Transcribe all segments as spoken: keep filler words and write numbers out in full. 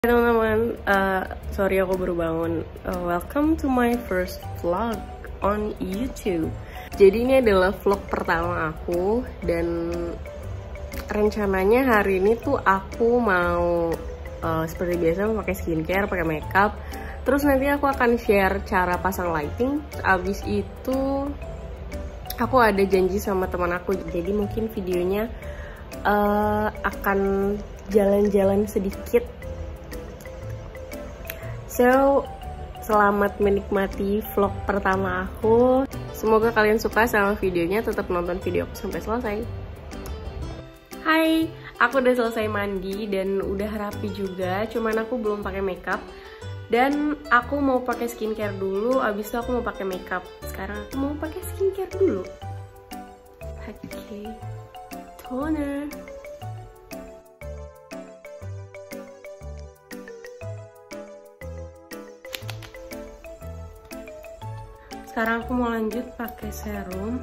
Teman-teman, uh, sorry aku baru bangun. Uh, welcome to my first vlog on YouTube. Jadi ini adalah vlog pertama aku dan rencananya hari ini tuh aku mau uh, seperti biasa pakai skincare, pakai makeup. Terus nanti aku akan share cara pasang lighting. Abis itu aku ada janji sama teman aku. Jadi mungkin videonya uh, akan jalan-jalan sedikit. So, selamat menikmati vlog pertama aku. Semoga kalian suka sama videonya, tetap nonton video aku sampai selesai. Hai, aku udah selesai mandi dan udah rapi juga, cuman aku belum pakai makeup. Dan aku mau pakai skincare dulu, abis itu aku mau pakai makeup. Sekarang aku mau pakai skincare dulu. Oke, okay. Toner. Sekarang aku mau lanjut pakai serum.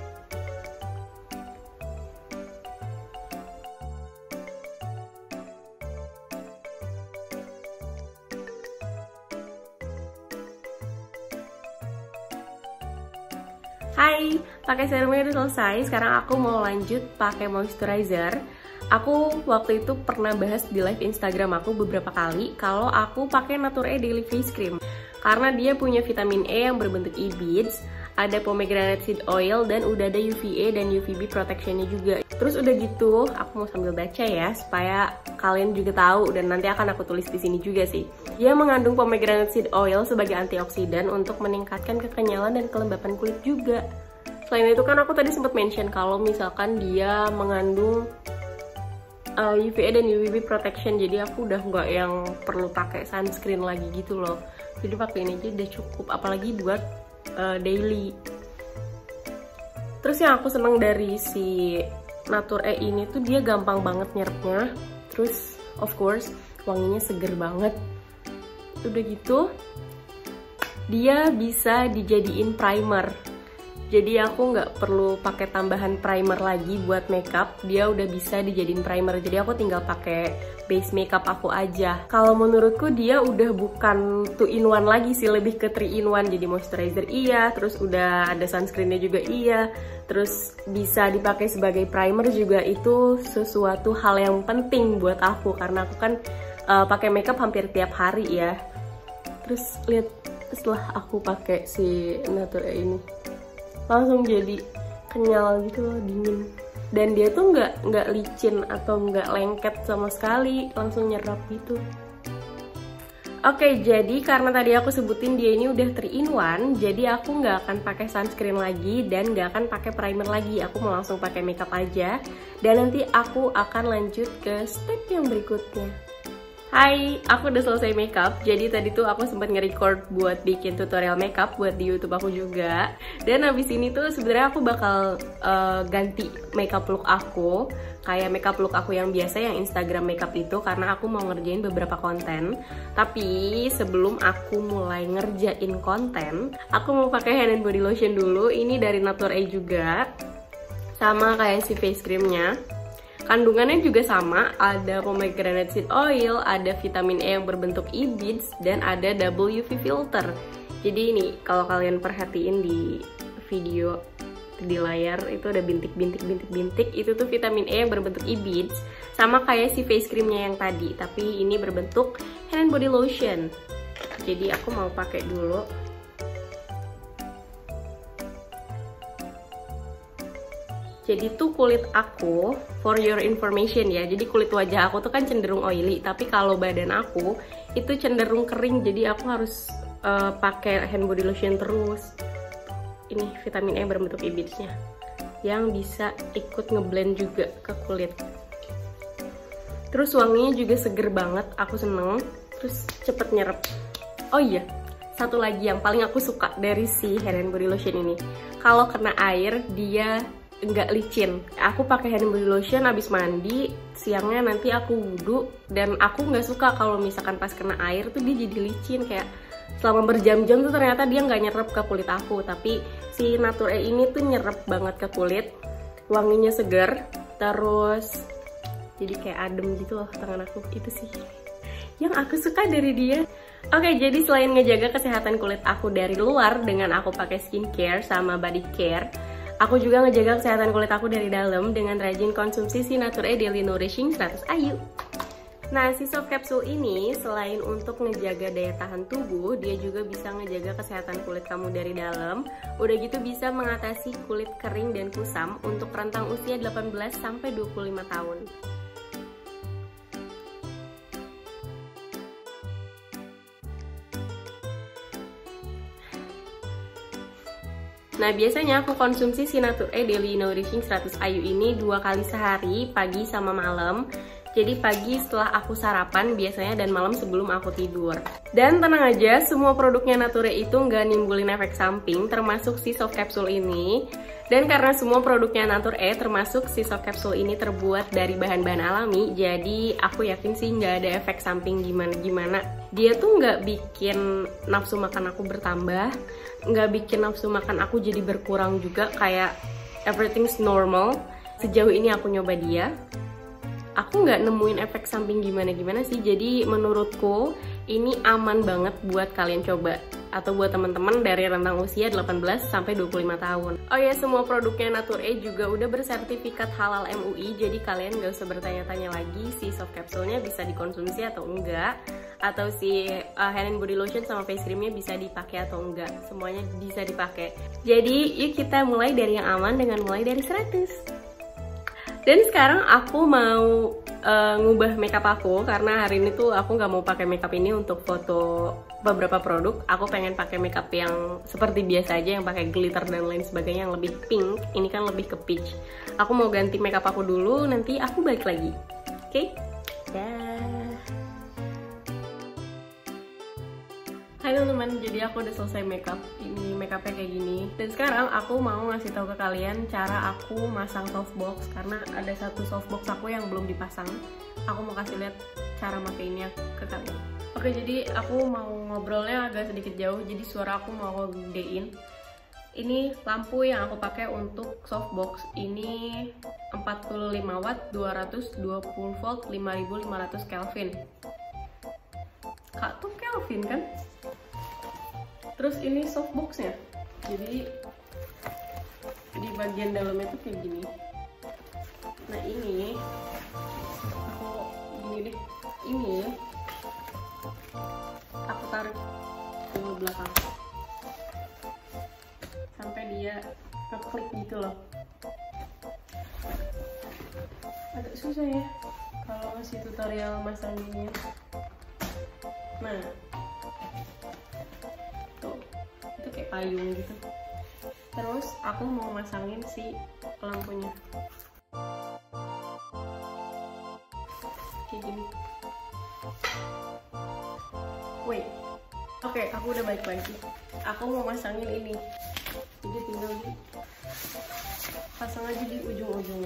Hai, pakai serumnya udah selesai. Sekarang aku mau lanjut pakai moisturizer. Aku waktu itu pernah bahas di live Instagram aku beberapa kali kalau aku pakai Nature Daily Face Cream. Karena dia punya vitamin E yang berbentuk E-beads, ada pomegranate seed oil, dan udah ada U V A dan U V B protectionnya juga. Terus udah gitu, aku mau sambil baca ya, supaya kalian juga tahu, dan nanti akan aku tulis di sini juga sih. Dia mengandung pomegranate seed oil sebagai antioksidan untuk meningkatkan kekenyalan dan kelembapan kulit juga. Selain itu kan aku tadi sempat mention kalau misalkan dia mengandung uh, U V A dan U V B protection, jadi aku udah nggak yang perlu pakai sunscreen lagi gitu loh. Jadi pakai ini aja udah cukup, apalagi buat uh, daily. Terus yang aku seneng dari si Nature E ini tuh dia gampang banget nyerapnya. Terus of course wanginya seger banget. Udah gitu dia bisa dijadiin primer. Jadi aku nggak perlu pakai tambahan primer lagi buat makeup. Dia udah bisa dijadiin primer. Jadi aku tinggal pakai base makeup aku aja. Kalau menurutku dia udah bukan two in one lagi sih, lebih ke three in one. Jadi moisturizer iya, terus udah ada sunscreennya juga iya, terus bisa dipakai sebagai primer juga. Itu sesuatu hal yang penting buat aku karena aku kan uh, pakai makeup hampir tiap hari ya. Terus lihat setelah aku pakai si Nature E ini langsung jadi kenyal gitu loh, dingin. Dan dia tuh nggak nggak licin atau nggak lengket sama sekali, langsung nyerap gitu. Oke, jadi karena tadi aku sebutin dia ini udah three in one, jadi aku nggak akan pakai sunscreen lagi dan nggak akan pakai primer lagi. Aku mau langsung pakai makeup aja. Dan nanti aku akan lanjut ke step yang berikutnya. Hai, aku udah selesai makeup. Jadi tadi tuh aku sempat nge-record buat bikin tutorial makeup buat di YouTube aku juga. Dan abis ini tuh sebenarnya aku bakal uh, ganti makeup look aku, kayak makeup look aku yang biasa yang Instagram makeup itu, karena aku mau ngerjain beberapa konten. Tapi sebelum aku mulai ngerjain konten, aku mau pakai hand and body lotion dulu. Ini dari Nature E juga, sama kayak si face creamnya. Kandungannya juga sama, ada pomegranate seed oil, ada vitamin E yang berbentuk E-beads, dan ada double U V filter. Jadi ini kalau kalian perhatiin di video di layar itu ada bintik-bintik-bintik-bintik, itu tuh vitamin E yang berbentuk E-beads, sama kayak si face creamnya yang tadi, tapi ini berbentuk hand and body lotion. Jadi aku mau pakai dulu. Jadi tuh kulit aku, for your information ya, jadi kulit wajah aku tuh kan cenderung oily, tapi kalau badan aku itu cenderung kering, jadi aku harus uh, pakai hand body lotion terus. Ini vitamin E berbentuk E-beads-nya yang bisa ikut ngeblend juga ke kulit. Terus wanginya juga seger banget, aku seneng. Terus cepet nyerap. Oh iya, satu lagi yang paling aku suka dari si hand and body lotion ini, kalau kena air dia nggak licin. Aku pakai hand and body lotion abis mandi, siangnya nanti aku wudhu, dan aku nggak suka kalau misalkan pas kena air tuh dia jadi licin, kayak selama berjam-jam tuh ternyata dia nggak nyerap ke kulit aku. Tapi si Nature E ini tuh nyerap banget ke kulit, wanginya segar, terus jadi kayak adem gitu loh tangan aku. Itu sih yang aku suka dari dia. Oke, jadi selain ngejaga kesehatan kulit aku dari luar dengan aku pakai skincare sama body care, aku juga ngejaga kesehatan kulit aku dari dalam dengan rajin konsumsi si Nature Daily Nourishing seratus I U. Nah, si soft capsule ini selain untuk ngejaga daya tahan tubuh, dia juga bisa ngejaga kesehatan kulit kamu dari dalam. Udah gitu bisa mengatasi kulit kering dan kusam untuk rentang usia delapan belas sampai dua puluh lima tahun. Nah, biasanya aku konsumsi si Nature Daily Nourishing seratus I U ini dua kali sehari, pagi sama malam. Jadi pagi setelah aku sarapan biasanya dan malam sebelum aku tidur. Dan tenang aja, semua produknya Nature itu nggak nimbulin efek samping, termasuk si soft capsule ini. Dan karena semua produknya Nature termasuk si soft capsule ini terbuat dari bahan-bahan alami, jadi aku yakin sih nggak ada efek samping gimana-gimana. Dia tuh nggak bikin nafsu makan aku bertambah, nggak bikin nafsu makan aku jadi berkurang juga, kayak everything's normal. Sejauh ini aku nyoba dia, aku nggak nemuin efek samping gimana-gimana sih. Jadi menurutku ini aman banget buat kalian coba, atau buat teman-teman dari rentang usia delapan belas sampai dua puluh lima tahun. Oh ya, semua produknya Nature juga udah bersertifikat halal M U I, jadi kalian nggak usah bertanya-tanya lagi si soft capsule-nya bisa dikonsumsi atau enggak, atau si uh, hand and body lotion sama face cream-nya bisa dipakai atau enggak. Semuanya bisa dipakai. Jadi yuk kita mulai dari yang aman dengan mulai dari seratus. Dan sekarang aku mau uh, ngubah makeup aku, karena hari ini tuh aku nggak mau pakai makeup ini untuk foto beberapa produk. Aku pengen pakai makeup yang seperti biasa aja, yang pakai glitter dan lain sebagainya, yang lebih pink. Ini kan lebih ke peach. Aku mau ganti makeup aku dulu, nanti aku balik lagi. Oke? Okay? Dah. Hai teman-teman, jadi aku udah selesai makeup. Ini makeupnya kayak gini. Dan sekarang aku mau ngasih tahu ke kalian cara aku masang softbox, karena ada satu softbox aku yang belum dipasang. Aku mau kasih lihat cara makainya ke kalian. Oke, jadi aku mau ngobrolnya agak sedikit jauh, jadi suara aku mau aku gedein. Ini lampu yang aku pakai untuk softbox. Ini empat puluh lima watt, dua ratus dua puluh volt, lima ribu lima ratus Kelvin. Kak tuh Kelvin kan? Terus ini softboxnya, jadi di bagian dalamnya tuh kayak gini. Nah ini aku gini deh, ini aku tarik ke belakang sampai dia ngeklik gitu loh. Agak susah ya kalau ngasih tutorial masanginnya. Nah, tuh, itu kayak payung gitu. Terus aku mau masangin si lampunya kayak gini. Wait, oke, okay, aku udah balik lagi. Aku mau masangin ini, jadi tinggal di pasang aja di ujung-ujungnya.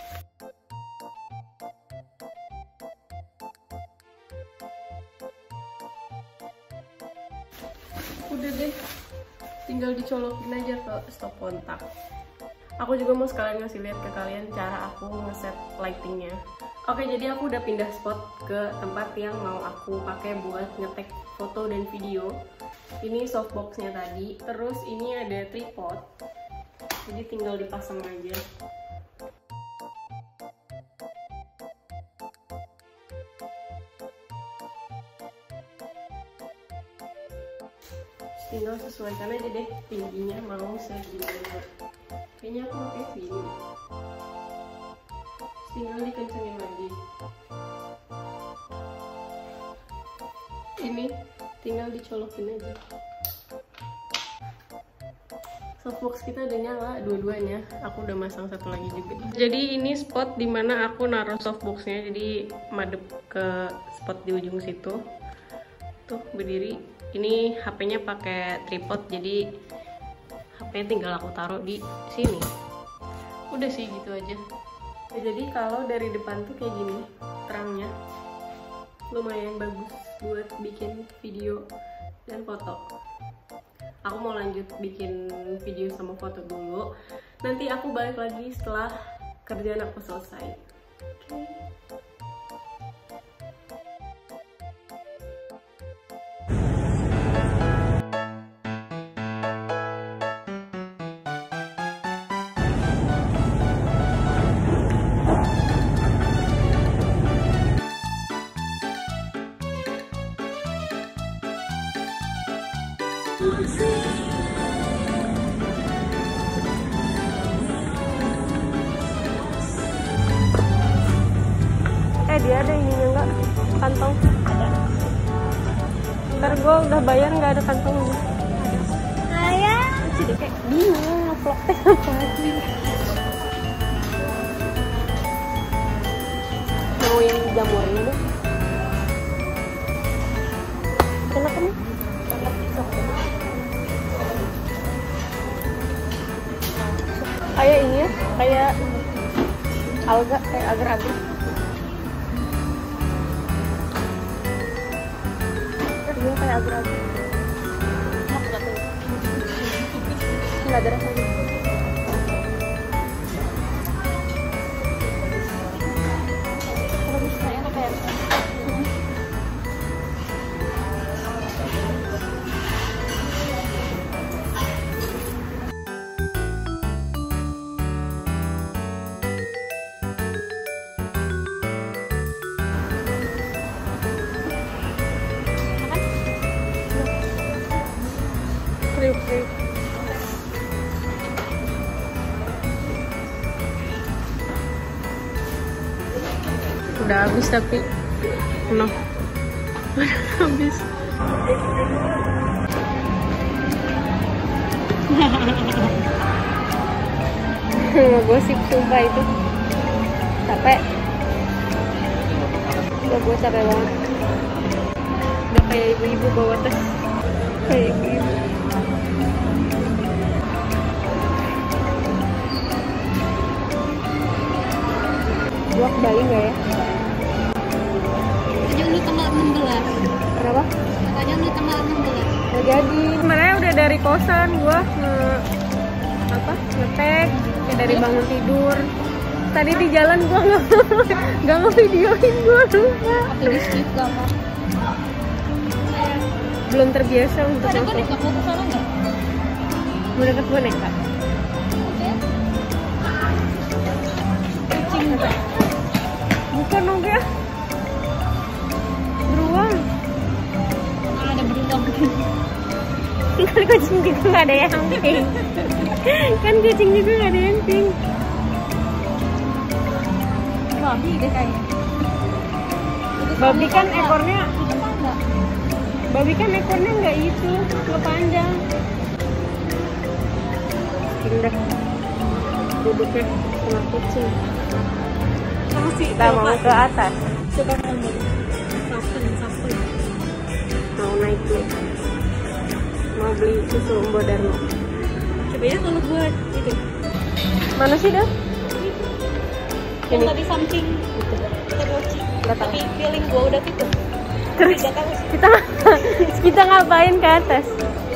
Udah deh, tinggal dicolokin aja ke stop kontak. Aku juga mau sekalian ngasih lihat ke kalian cara aku ngeset lightingnya. Oke, jadi aku udah pindah spot ke tempat yang mau aku pakai buat ngetek foto dan video. Ini softboxnya tadi, terus ini ada tripod, jadi tinggal dipasang aja. Tinggal sesuaikan aja deh tingginya mau segini. Kayaknya aku pakai sini. Tinggal dikencengin lagi. Ini tinggal dicolokin aja. Softbox kita udah nyala dua-duanya. Aku udah masang satu lagi juga. Jadi ini spot dimana aku naruh softboxnya. Jadi madep ke spot di ujung situ. Tuh berdiri. Ini H P-nya pakai tripod, jadi H P-nya tinggal aku taruh di sini. Udah sih gitu aja. Ya, jadi kalau dari depan tuh kayak gini terangnya, lumayan bagus buat bikin video dan foto. Aku mau lanjut bikin video sama foto dulu. Nanti aku balik lagi setelah kerjaan aku selesai. Oke. Okay. Eh dia ada ininya nggak? Kantong? Ada. Ntar gue udah bayar nggak ada kantongnya. Ayah. Jadi kayak bingung ngevlognya apa lagi. Mau yang jamur ini deh. Enak kan? Kayak ini ya, kayak alga, kayak agar-agar. Dia kayak agar-agar. Nggak ada rasanya. Kriuk-kriuk. Udah habis tapi penuh. Udah habis. Ngegosip sumpah itu. Capek. Udah gue capek banget. Udah kayak ibu-ibu bawa tas. Kayak ibu-ibu. Gua ke Bali nggak ya? Katanya lu tanggal enam belas. Kenapa? Katanya lu tanggal enam belas. Nggak jadi. Sebenarnya udah dari kosan gua nge apa ngetek kayak dari bangun tidur. Tadi di jalan gua nggak nggak ngevideoin, gua lupa. Di skip gak apa? Belum terbiasa untuk Ada masuk. boneka mau ke sana nggak? Mau deket boneka. Kucing. Bukan dong ya. Beruang. Mana ada beruang? Kan kucing juga nggak ada yang pink. Kan kucing juga nggak ada yang pink. Babi deh kayaknya. Babi kan ekornya, Itu kan enggak. babi kan ekornya nggak itu, nggak panjang. Indah. Duduknya sama kucing. Sama si Kita mau ke atas. suka ngomong. Sapen, sapen. Mau naik lift. Mau beli susu Mbok Darmo. Coba ya kalau buat itu. Mana sih dah? Yang Ini. tadi samping terloci. Nggak tahu. Tapi feeling gua udah gitu. Terus Nggak tahu sih. kita kita ngapain ke atas?